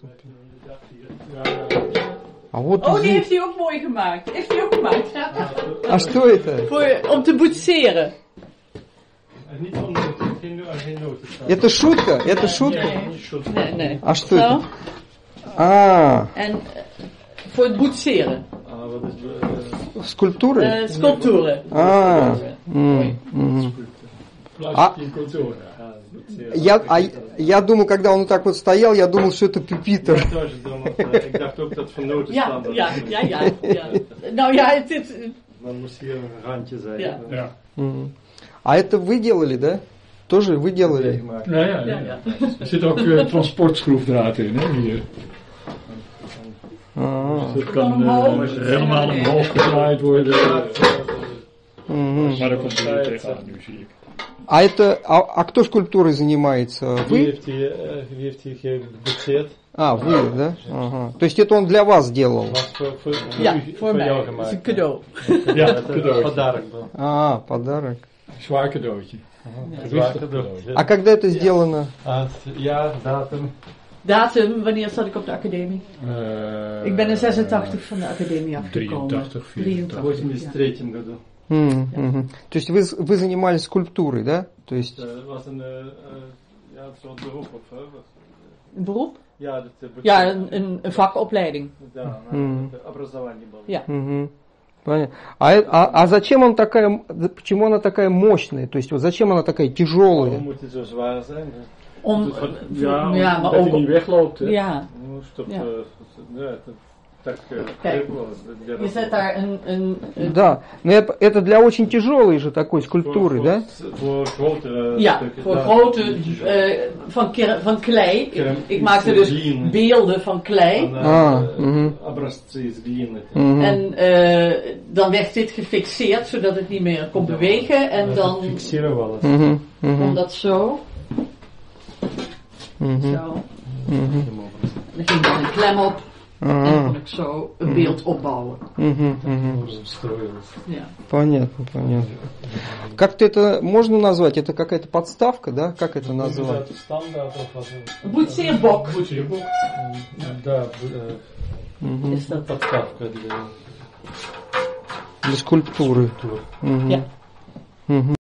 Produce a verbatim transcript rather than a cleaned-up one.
А вот Oh, die здесь... heeft hij ook mooi gemaakt. Heeft hij ook gemaakt. А что это? Voor, om te boetseren. Это шутка? Это шутка? Nee, nee. А что Zo. это? А, En uh, voor het boetseren. скульптуры? Uh, sculpturen. А, м, м. А, я, а я думал, когда он вот так вот стоял, я думал, что это пюпитер. Ja, ja, ja, ja, ja. Nou ja, het is... Dan moest hier een randje zijn. Ja. Ja. М. А это вы делали, да? Тоже вы делали? Ja, ja, ja. Ja, ja. Er zit ook uh, transportschroefdraad in, hè, hier. А, Dus dat kan uh, helemaal omhoog gedraaid worden. мгм. Maar daar komt er weer tegenaan nu, zie ik. А это, а, а кто скульптурой занимается? Wie Вы? heeft hier, uh, wie heeft hier geboetseerd? А, вы, да? Ага. То есть это он для вас делал? Was voor, voor, voor, Ja, u, voor voor jou mij. gemaakt? Het is een cadeau. Ja, Het is een cadeautje. подарок был. А, подарок. Zwaar cadeautje. Zwaar Gewichtig cadeautje. А когда это сделано? Ah, ja, datum. Datum, wanneer zat ik op de academie? Uh, Ik ben in zesentachtig van de academie afgekomen. drieëntachtig, В drieëntachtig, ja. восемьдесят третьем году. М, мгм. То есть вы, вы занимались скульптурой, да? То есть... Het was een, uh, uh, ja, het is wel een beroep of, uh, was, Een beroep? ja, dat uh, Ja, een, een, een vakopleiding. Да, М. uh, образование было. Ja. Мгм. Понятно. А, э- а, а зачем она такая, почему она такая мощная? То есть вот зачем она такая Waarom tijolая? moet het zo zwaar zijn? Om, Ja, ja, maar dat hij ook... niet wegloopt, hè. Ja, Ну, чтоб, Ja. uh, ja, dat, так uh, Kijk, крепко, для je zet daar een... een, een Да, но это, это для очень тяжелой же такой скульптуры, voor, да? Voor grotere ja, stukken. voor Ja. grote... eh, van, kera- van klei. Ik, Keram- ik maakte dus glien. beelden van klei. Она, А, uh, мгм. образцы из глины. Мгм. En eh, dan werd dit gefixeerd, zodat het niet meer kon bewegen. En dan Фиксировалось. Мгм. kon Мгм. dat zo. Мгм. Zo. Мгм. Таким образом. Er ging dan een klem op. En dan Ага. kon ik zo een beeld opbouwen. Мгм. Мгм. Образом строилось. Ja. Понятно, понятно. Как-то это можно назвать? Это какая-то подставка, да? Как это назвать? Это стандарт of was het? Boetseerbok Да, э, Мгм. is dat. подставка для Для скульптуры. тур. Мгм. Ja. Мгм.